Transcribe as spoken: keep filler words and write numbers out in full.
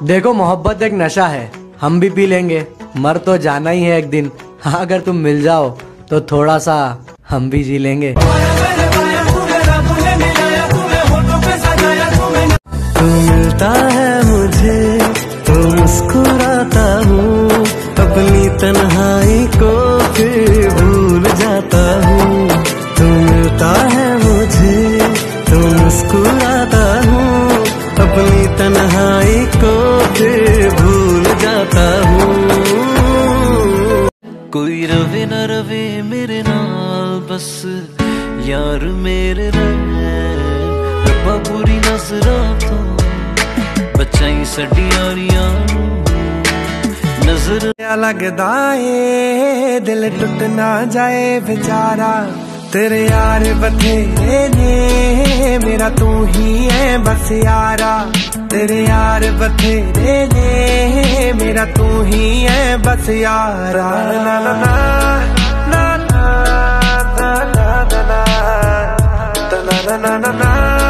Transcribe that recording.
देखो मोहब्बत एक नशा है, हम भी पी लेंगे, मर तो जाना ही है एक दिन। हाँ अगर तुम मिल जाओ तो थोड़ा सा हम भी जी लेंगे। तू मिलता है मुझे तो मुस्कुराता हूँ, अपनी तन्हाई को फिर भूल जाता हूँ। तू मिलता है मुझे तो मुस्कुराता हूँ, अपनी तन्हाई को फिर भूल जाता हूँ। कोई रवे न रवे मेरे नाल बस यार मेरे रब्बा पूरी नजरां तो बचाई साडी यारियां नजर लगदा ए दिल टुट ना जाए बेचारा। तेरे यार बथेरे ने मेरा तू ही है बस यारा। तेरे यार बथेरे ने मेरा तू ही है बस यारा। ना ना ना ना ना ना ना ना ना ना ना।